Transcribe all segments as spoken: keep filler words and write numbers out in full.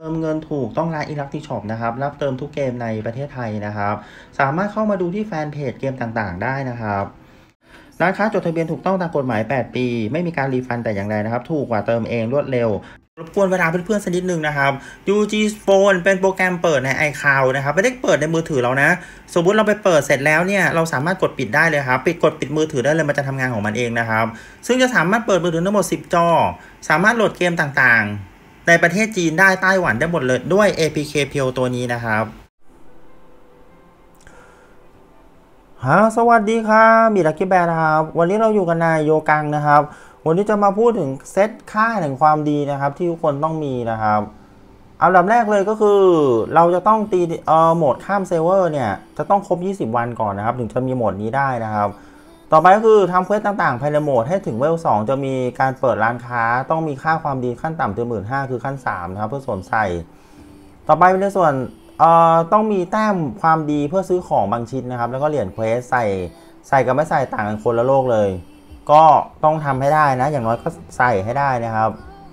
เติมเงินถูกต้องร้าน Electronic Shop นะครับรับเติมทุกเกมในประเทศไทยนะครับสามารถเข้ามาดูที่แฟนเพจเกมต่างๆได้นะครับร้านค้าจดทะเบียนถูกต้องตามกฎหมายแปดปีไม่มีการรีฟันแต่อย่างใดนะครับถูกกว่าเติมเองรวดเร็วรบกวนเวลาเพื่อนๆสักนิดนึงนะครับ ยู จี Phone เป็นโปรแกรมเปิดใน iCloud นะครับไม่ได้เปิดในมือถือเรานะสมมุติเราไปเปิดเสร็จแล้วเนี่ยเราสามารถกดปิดได้เลยครับปิดกดปิดมือถือได้เลยมันจะทำงานของมันเองนะครับซึ่งจะสามารถเปิดมือถือทั้งหมดสิบจอสามารถโหลดเกมต่างๆในประเทศจีนได้ไต้หวันได้หมดเลยด้วย เอ พี เค Pio ตัวนี้นะครับฮะสวัสดีครับมีลักกี้แบร์นะครับวันนี้เราอยู่กันในโยกังนะครับวันนี้จะมาพูดถึงเซตค่าแห่งความดีนะครับที่ทุกคนต้องมีนะครับเอาลำแรกเลยก็คือเราจะต้องตีเอ่อโหมดข้ามเซิร์ฟเวอร์เนี่ยจะต้องครบยี่สิบวันก่อนนะครับถึงจะมีโหมดนี้ได้นะครับต่อไปก็คือทำเควสต่างๆภายในโหมดให้ถึงเวลสองจะมีการเปิดร้านค้าต้องมีค่าความดีขั้นต่ำถึงหมื่นห้าคือขั้นสามนะครับเพื่อสวมใส่ต่อไปเป็นในส่วนเอ่อต้องมีแต้มความดีเพื่อซื้อของบางชิ้นนะครับแล้วก็เหรียญเควสใส่ใส่กับไม่ใส่ต่างกันคนละโลกเลยก็ต้องทำให้ได้นะอย่างน้อยก็ใส่ให้ได้นะครับ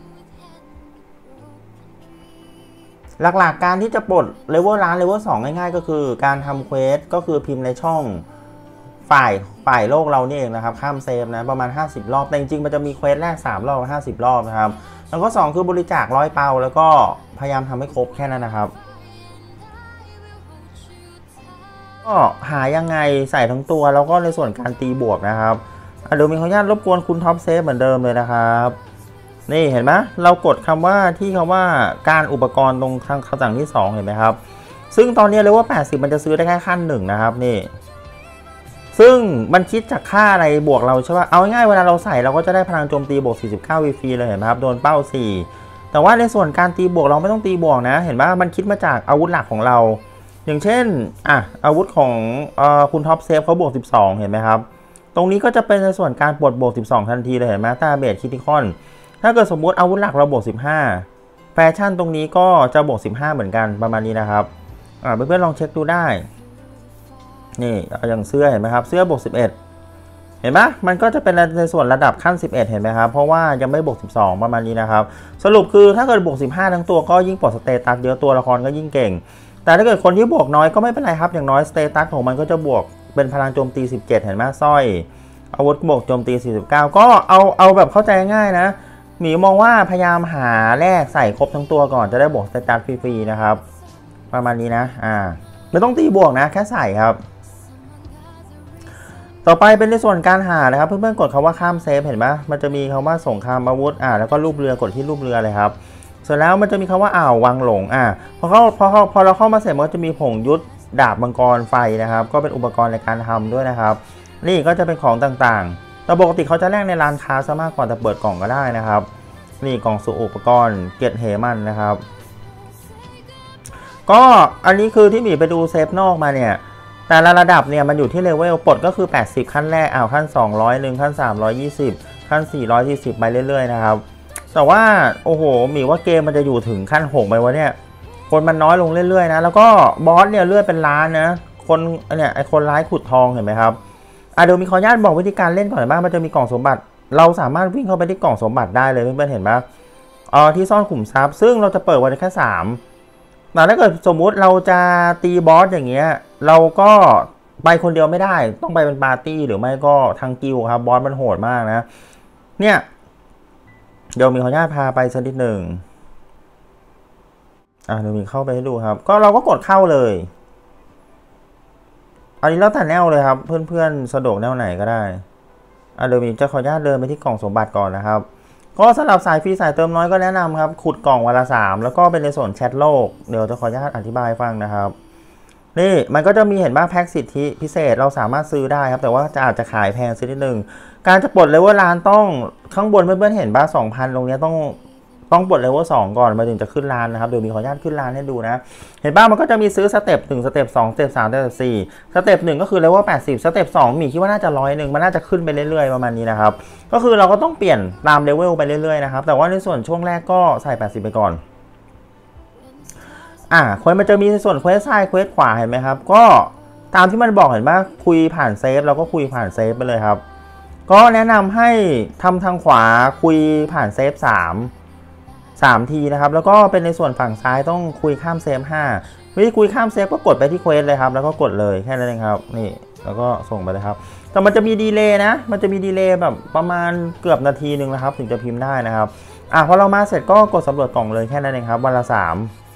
หลักๆการที่จะปลดเลเวลร้านเลเวลสองง่ายๆก็คือการทำเควสก็คือพิมพ์ในช่องฝ่ายฝ่ายโลกเรานี่เองนะครับข้ามเซฟนะประมาณห้าสิบรอบแต่จริงๆมันจะมีเควสแรกสามรอบห้าสิบรอบนะครับแล้วก็สองคือบริจาคร้อยเปาแล้วก็พยายามทำให้ครบแค่นั้นนะครับก็หายังไงใส่ทั้งตัวแล้วก็ในส่วนการตีบวกนะครับเดี๋ยวมีขออนุญาตรบกวนคุณท็อปเซฟเหมือนเดิมเลยนะครับนี่เห็นไหมเรากดคำว่าที่คำว่าการอุปกรณ์ตรงคำสั่งที่สองเห็นไหมครับซึ่งตอนนี้เลยว่าแปดสิบมันจะซื้อได้แค่ขั้นหนึ่งนะครับนี่ซึ่งมันคิดจากค่าอะไรบวกเราใช่ป่ะเอาง่ายๆเวลาเราใส่เราก็จะได้พลังโจมตีบวกสี่สิบเก้าวีฟรีเลยเห็นไหมครับโดนเป้าสี่แต่ว่าในส่วนการตีบวกเราไม่ต้องตีบวกนะเห็นไหมมันคิดมาจากอาวุธหลักของเราอย่างเช่นอ่ะอาวุธของเอ่อคุณท็อปเซฟเขาบวกสิบสองเห็นไหมครับตรงนี้ก็จะเป็นในส่วนการปลดบวกสิบสองทันทีเลยเห็นไหมตาเบสคิติคอนถ้าเกิดสมมุติอาวุธหลักเราบวกสิบห้าแฟชั่นตรงนี้ก็จะบวกสิบห้าเหมือนกันประมาณนี้นะครับอ่าเพื่อนๆลองเช็คดูได้นี่อย่างเสื้อเห็นไหมครับเสื้อบวกสิบเอ็ดเห็นไหมมันก็จะเป็นในส่วนระดับขั้นสิบเอ็ดเห็นไหมครับเพราะว่ายังไม่บวกสิบสองประมาณนี้นะครับสรุปคือถ้าเกิดบวกสิบห้าทั้งตัวก็ยิ่งปลดสเตตัสเยอะตัวละครก็ยิ่งเก่งแต่ถ้าเกิดคนที่บวกน้อยก็ไม่เป็นไรครับอย่างน้อยสเตตัสของมันก็จะบวกเป็นพลังโจมตีสิบเจ็ดเห็นไหมสร้อยอาวุธบวกโจมตีสี่สิบเก้าก็เอาเอาแบบเข้าใจง่ายนะหมีมองว่าพยายามหาแลกใส่ครบทั้งตัวก่อนจะได้บวกสเตตัสฟรีๆนะครับประมาณนี้นะอ่าไม่ต้องตีบวกนะแค่ใส่ครับต่อไปเป็นในส่วนการหานะครับเพื่อนๆกดคำว่าข้ามเซฟเห็นไหมมันจะมีคำว่าสงครามอาวุธอ่าแล้วก็รูปเรือกดที่รูปเรือเลยครับเสร็จแล้วมันจะมีคำว่าอ่าววังหลงอ่าพอเขาพอเขาพอเราเข้ามาเสร็จมันก็จะมีผงยุทธดาบมังกรไฟนะครับก็เป็นอุปกรณ์ในการทำด้วยนะครับนี่ก็จะเป็นของต่างๆแต่ปกติเขาจะแลกในร้านค้าซะมากกว่าแต่เปิดกล่องก็ได้นะครับนี่กล่องสู่อุปกรณ์เกตเหมันนะครับก็อันนี้คือที่หมีไปดูเซฟนอกมาเนี่ยแต่ละระดับเนี่ยมันอยู่ที่เลเวลปลดก็คือแปดสิบขั้นแรกอ้าวขั้นสองร้อยหนึ่งขั้นสามร้อยยี่สิบขั้นสี่ร้อยสี่สิบไปเรื่อยๆนะครับแต่ว่าโอ้โหหมีว่าเกมมันจะอยู่ถึงขั้นหกไปวะเนี่ยคนมันน้อยลงเรื่อยๆนะแล้วก็บอสเนี่ยเลื่อนเป็นล้านนะคนเนี่ยไอคนร้ายขุดทองเห็นไหมครับอ่ะเดี๋ยวมีขออนุญาตบอกวิธีการเล่นก่อนบ้างมันจะมีกล่องสมบัติเราสามารถวิ่งเข้าไปที่กล่องสมบัติได้เลยเพื่อนๆเห็นไหมเออที่ซ่อนขุมทรัพย์ซึ่งเราจะเปิดไว้แค่สามแต่ถ้าเกิดสมมุติเราจะตีบอสอย่างเงี้ยเราก็ไปคนเดียวไม่ได้ต้องไปเป็นปาร์ตี้หรือไม่ก็ทางกิลครับบอสมันโหดมากนะเนี่ยเดี๋ยวมีขออนุญาตพาไปสักนิดหนึ่งอ่ะเดี๋ยวมีเข้าไปให้ดูครับก็เราก็กดเข้าเลยอันนี้แล้วแต่แนวเลยครับเพื่อนๆสะดวกแนวไหนก็ได้อ่ะเดี๋ยวมีจะขออนุญาตเดินไปที่กล่องสมบัติก่อนนะครับก็สำหรับสายฟรีสายเติมน้อยก็แนะนำครับขุดกล่องวันละสามแล้วก็เป็นในส่วนแชทโลกเดี๋ยวจะขออนุญาตอธิบายฟังนะครับนี่มันก็จะมีเห็นบ้างแพ็กสิทธิพิเศษเราสามารถซื้อได้ครับแต่ว่าจะอาจจะขายแพงสักนิดนึงการจะปลดเลเวลร้านต้องข้างบนเพื่อนๆเห็นบ้างสองพันตรงนี้ต้องต้องปลดเลเวลสองก่อนมาถึงจะขึ้นร้านนะครับเดี๋ยวมีขออนุญาตขึ้นร้านให้ดูนะเห็นบ้างมันก็จะมีซื้อสเต็ปหนึ่งสเต็ปสองสเต็ปสามสเต็ปสี่สเต็ปหนึ่งก็คือเลเวลแปดสิบสเต็ปสองมีคิดว่าน่าจะร้อยหนึ่งมันน่าจะขึ้นไปเรื่อยๆประมาณนี้นะครับก็คือเราก็ต้องเปลี่ยนตามเลเวลไปเรื่อยๆนะครับแต่ว่าในส่วนช่วงแรกก็ใส่แปดสิบไปก่อนอ่าควรมันจะมีในส่วนเควสซ้ายเควสขวาเห็นไหมครับก็ตามที่มันบอกเห็นไหมคุยผ่านเซฟเราก็คุยผ่านเซฟไปเลยครับก็แนะนำให้ทำทางขวาคุยผ่านเซฟสามสามทีนะครับแล้วก็เป็นในส่วนฝั่งซ้ายต้องคุยข้ามเซฟห้าวิธีคุยข้ามเซฟก็กดไปที่เควสเลยครับแล้วก็กดเลยแค่นั้นเองครับนี่แล้วก็ส่งไปเลยครับแต่มันจะมีดีเลย์นะมันจะมีดีเลย์แบบประมาณเกือบนาทีหนึ่งนะครับถึงจะพิมพ์ได้นะครับอ่ะพอเรามาเสร็จก็กดสำรวจกล่องเลยแค่นั้นเองครับวันละสาม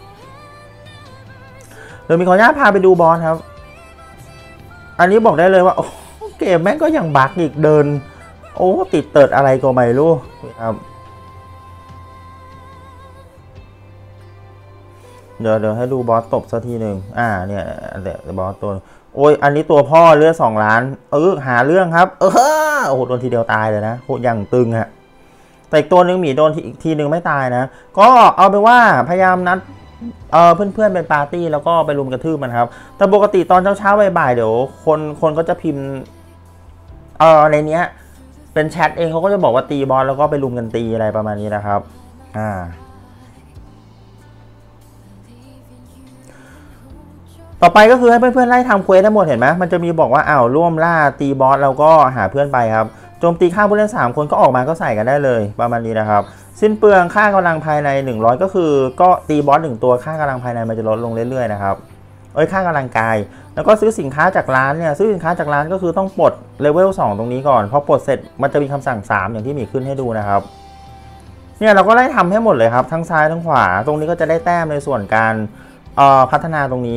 เดี๋ยวมีขออนุญาตพาไปดูบอสครับอันนี้บอกได้เลยว่าโอ้เกมแม่งก็ยังบั๊กอีกเดินโอ้ติดเติดอะไรก็ไม่รู้ครับเดี๋ยวเดี๋ยวให้ดูบอสตบสักทีหนึ่งอ่าเนี่ยเดี๋ยวบอสตัวโอ้ยอันนี้ตัวพ่อเลือดสองล้านเออหาเรื่องครับเออโอ้โหโดนทีเดียวตายเลยนะโหอย่างตึงฮะแต่อีกตัวนึงหมีโดนอีกทีนึงไม่ตายนะก็เอาไปว่าพยายามนัดเออเพื่อนๆเป็นปาร์ตี้แล้วก็ไปรุมกระทืบมันครับแต่ปกติตอนเช้าๆบ่ายๆเดี๋ยวคนคนก็จะพิมพ์เออในเนี้ยเป็นแชทเองเขาก็จะบอกว่าตีบอลแล้วก็ไปรุมกันตีอะไรประมาณนี้นะครับอ่าต่อไปก็คือให้เพื่อนๆไล่ทำเควสได้หมดเห็นไหมมันจะมีบอกว่าอ้าวร่วมล่าตีบอสแล้วก็หาเพื่อนไปครับโจมตีฆ่าผู้เล่นสามคนก็ออกมาก็ใส่กันได้เลยประมาณนี้นะครับสิ้นเปลืองค่ากำลังภายในหนึ่งร้อยก็คือก็ตีบอสหนึ่งตัวค่ากำลังภายในมันจะลดลงเรื่อยๆนะครับเอ้ยค่ากำลังกายแล้วก็ซื้อสินค้าจากร้านเนี่ยซื้อสินค้าจากร้านก็คือต้องปลดเลเวลสองตรงนี้ก่อนพอปลดเสร็จมันจะมีคำสั่งสามอย่างที่มีขึ้นให้ดูนะครับเนี่ยเราก็ไล่ทำให้หมดเลยครับทั้งซ้ายทั้งขวาตรงนี้ก็จะได้แต้มในส่วนการพัฒนาตรงนี้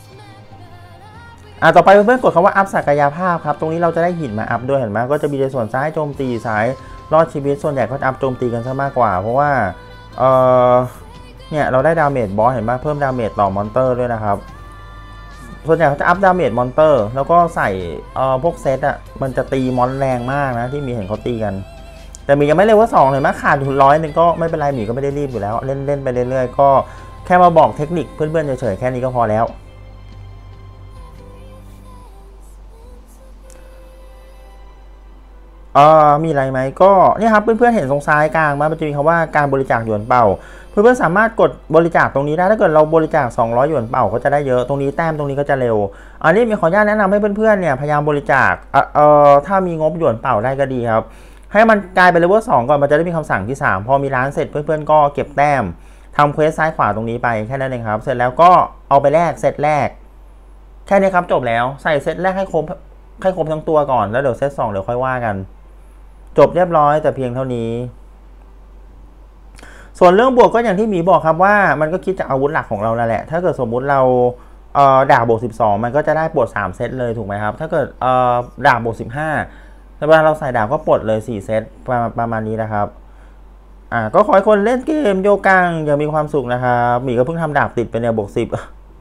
อ่ะต่อไปเพื่อนๆกดคำว่าอัพศักยภาพครับตรงนี้เราจะได้หินมาอัพด้วยเห็นไหมก็จะมีในส่วนซ้ายโจมตีซ้ายรอดชีวิตส่วนใหญ่ก็อัพโจมตีกันซะมากกว่าเพราะว่าเออเนี่ยเราได้ดาเมจบอสเห็นไหมเพิ่มดาเมจต่อมอนเตอร์ด้วยนะครับส่วนใหญ่เขาจะอัพดาเมจมอนเตอร์แล้วก็ใส่เอ่อพวกเซตอ่ะมันจะตีมอนแรงมากนะที่มีเห็นเขาตีกันแต่มียังไม่เร็วว่าสองเลยมั้ยขาดถึงร้อยหนึ่งก็ไม่เป็นไรหมีก็ไม่ได้รีบอยู่แล้วเล่นเล่นไปเรื่อยๆก็แค่มาบอกเทคนิคเพื่อนๆเฉยๆแค่นี้ก็พอแล้วเออมีอะไรไหมก็นี่ครับเพื่อนๆเห็นตรงซ้ายกลางมันจะมีคำว่าการบริจาคหยวนเป่าเพื่อนๆสามารถกดบริจาคตรงนี้ได้ถ้าเกิดเราบริจาคสองร้อยหยวนเป่าก็จะได้เยอะตรงนี้แต้มตรงนี้ก็จะเร็วอันนี้มีขออนุญาตแนะนำให้เพื่อนๆเนี่ยพยายามบริจาคเอ่อเอ่อถ้ามีงบหยวนเป่าได้ก็ดีครับให้มันกลายเป็นเลเวลสองก่อนมันจะได้มีคำสั่งที่สามพอมีร้านเสร็จเพื่อนๆก็เก็บแต้มทำเควสซ้ายขวาตรงนี้ไปแค่นั้นเองครับเสร็จแล้วก็เอาไปแลกเซตแรกแค่นี้ครับจบแล้วใส่เซตแรกให้ครบให้ครบทั้งตัวก่อนแล้วเดี๋ยวเซตสองเดี๋ยวค่อยว่ากันจบเรียบร้อยแต่เพียงเท่านี้ส่วนเรื่องบวกก็อย่างที่หมีบอกครับว่ามันก็คิดจากอาวุธหลักของเราแล้วแหละถ้าเกิดสมมุติเราเอ่อดาบบวกสิบสองมันก็จะได้ปลดสามเซตเลยถูกไหมครับถ้าเกิดเอ่อดาบบวกสิบห้าเวลาเราใส่ดาบก็ปลดเลยสี่เซตประมาณประมาณนี้นะครับอ่าก็ขอให้คนเล่นเกมโยกังอย่างมีความสุขนะครับหมีก็เพิ่งทำดาบติดไปเนี่ยบวกสิบ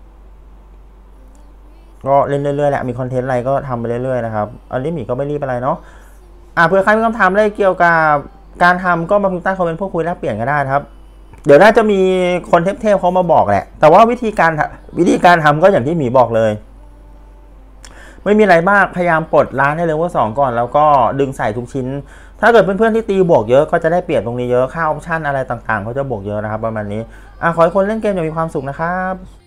ก็เล่นเรื่อยๆแหละมีคอนเทนต์อะไรก็ทำไปเรื่อยๆนะครับอันนี้หมีก็ไม่รีบอะไรเนาะอ่าเผื่อใครมีคำถามอะไรเกี่ยวกับการทำก็มาพิมพ์ใต้คอมเมนต์พูดคุยแลกเปลี่ยนกันได้ครับเดี๋ยวน่าจะมีคนเทพๆเขามาบอกแหละแต่ว่าวิธีการวิธีการทำก็อย่างที่หมีบอกเลยไม่มีอะไรมากพยายามปลดร้านให้เลเวลสองก่อนแล้วก็ดึงใส่ทุกชิ้นถ้าเกิดเพื่อนๆที่ตีบวกเยอะก็จะได้เปรียบตรงนี้เยอะค่าออปชั่นอะไรต่างๆเขาจะบวกเยอะนะครับประมาณนี้อ่ะขอให้คนเล่นเกมอย่างมีความสุขนะครับ